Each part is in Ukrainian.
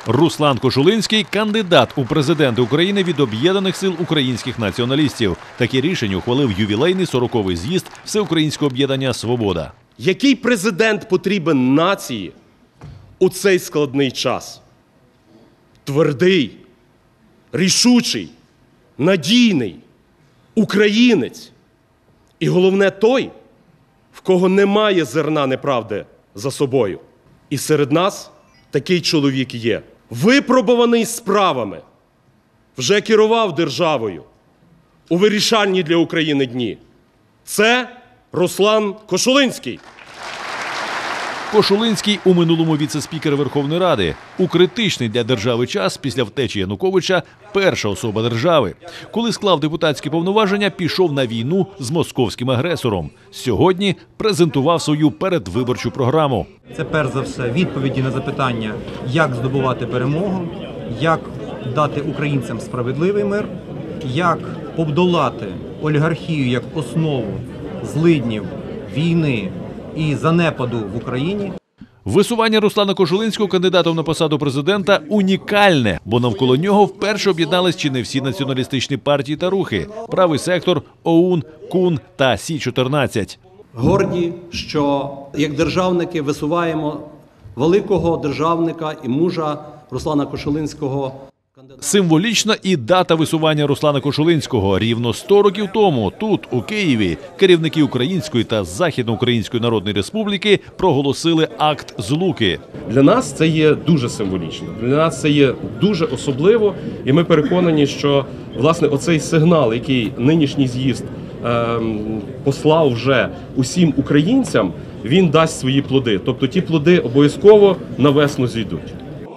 Руслан Кошулинський – кандидат у президенти України від Об'єднаних сил українських націоналістів. Таке рішення ухвалив ювілейний 40-й з'їзд Всеукраїнського об'єднання «Свобода». Який президент потрібен нації у цей складний час? Твердий, рішучий, надійний, українець. І головне той, в кого немає зерна неправди за собою. І серед нас такий чоловік є. Випробуваний справами, вже керував державою у вирішальні для України дні. Це Руслан Кошулинський. Кошулинський у минулому віце-спікер Верховної Ради. У критичний для держави час після втечі Януковича перша особа держави. Коли склав депутатські повноваження, пішов на війну з московським агресором. Сьогодні презентував свою передвиборчу програму. Це перш за все відповіді на запитання, як здобувати перемогу, як дати українцям справедливий мир, як подолати олігархію як основу злиднів, війни і занепаду в Україні. Висування Руслана Кошулинського кандидатом на посаду президента унікальне, бо навколо нього вперше об'єднались чи не всі націоналістичні партії та рухи – Правий сектор, ОУН, КУН та Сі-14. Горді, що як державники висуваємо великого державника і мужа Руслана Кошулинського. Символічна і дата висування Руслана Кошулинського. Рівно 100 років тому тут, у Києві, керівники Української та Західноукраїнської Народної Республіки проголосили акт злуки. Для нас це є дуже символічно, для нас це є дуже особливо, і ми переконані, що, власне, оцей сигнал, який нинішній з'їзд послав вже усім українцям, він дасть свої плоди. Тобто ті плоди обов'язково на весну зійдуть.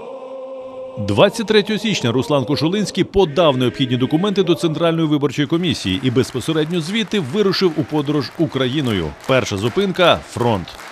23 січня Руслан Кошулинський подав необхідні документи до Центральної виборчої комісії і безпосередньо звідти вирушив у подорож Україною. Перша зупинка – фронт.